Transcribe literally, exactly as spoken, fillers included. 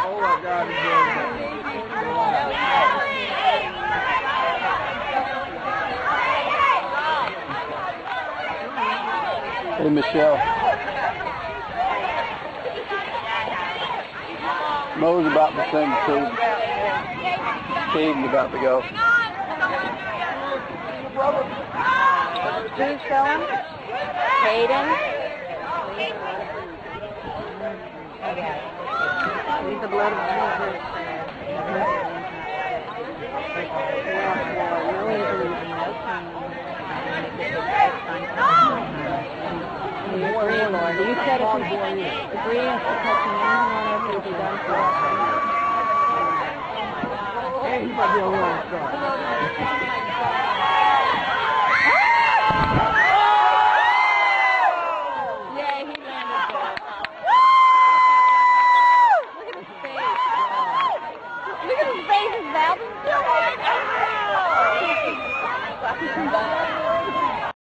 Oh my God, he's Hey, Michelle. Mo's about to send Caden. Caden about to go. Who's going? Caden? He's the blood of Jesus. No injuries and no pain. You agree, Lord. You said if you agree after touching anyone on earth, it will be done for us. Hey, he's about to be a rolling star. Yeah, he landed there. Look at his face. Look at his face, his mouth.